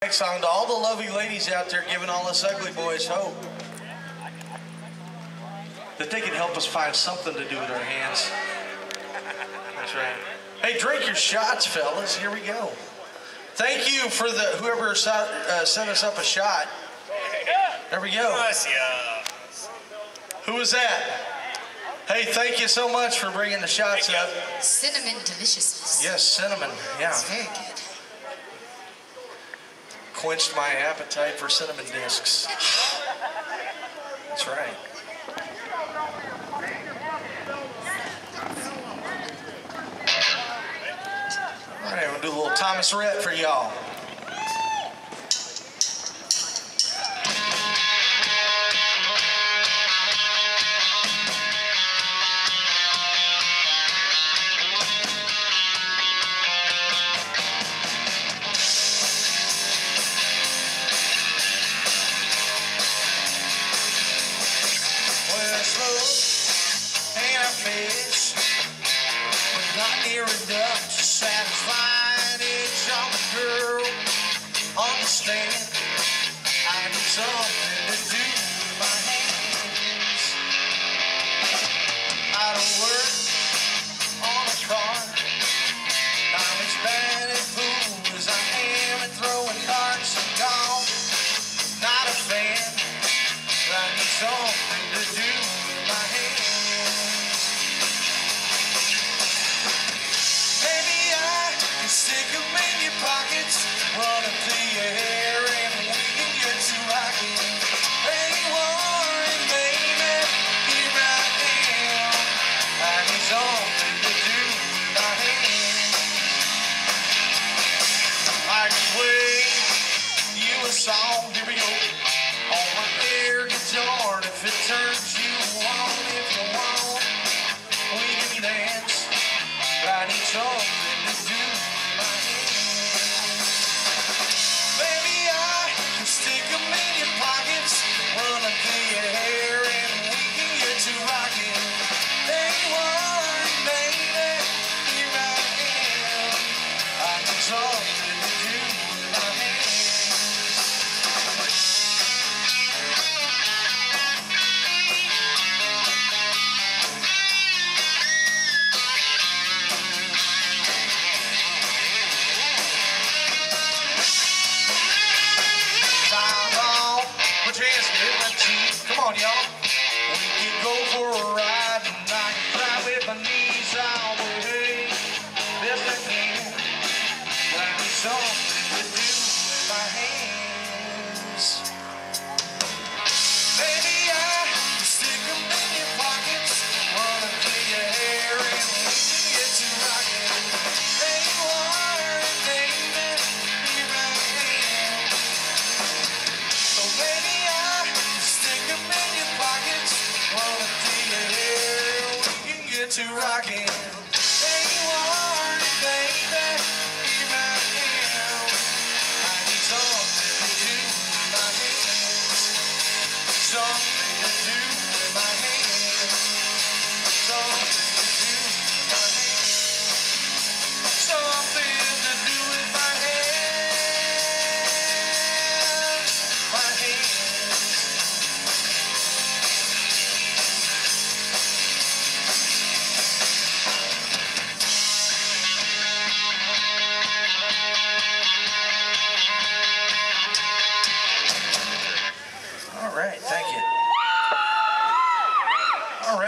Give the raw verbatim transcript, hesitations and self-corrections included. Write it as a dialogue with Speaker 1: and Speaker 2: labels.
Speaker 1: next song to all the lovely ladies out there giving all us ugly boys hope that they can help us find something to do with our hands. That's right. Hey, drink your shots, fellas. Here we go. Thank you for the whoever uh, sent us up a shot. There we go. Who was that? Hey, thank you so much for bringing the shots up.
Speaker 2: Cinnamon deliciousness.
Speaker 1: Yes, cinnamon. Yeah.
Speaker 2: It's very good.
Speaker 1: Quenched my appetite for cinnamon discs. That's right. All right, we'll do a little Thomas Rhett for y'all. Satisfying each other, girl. Understand, I need something to do with my hands. I don't work on a car. I'm as bad a fool as I am at throwing darts and golf. Not a fan, but I need something to do with my hands. Stick them in your pockets, run them through your hair, and we can get to rocking. Hey, Warren, baby, here I am. I need something to do with my hands. I can play you a song, here we go, on my air guitar. If it turns you on, if you want, we can dance. But I need something to do. Stick them in your pockets, run them through your hair, and we can get to rocking. Hey, Warren, baby, here I am. I need something to do with my hands. Come on, y'all. We can go for a ride, and I can drive with my knees all the way. Best I can. But I need something to do with my hands. Baby, I can stick them in your pockets, run them through your hair, and we can get to rocking. Hey, Warren, baby, here I am. So, baby, to rockin'. Hey, Warren, baby, here I am. I need something to do with my hands. Something to do with my hands. Something to do with my hands. Something to do with my hands. My hands. All right.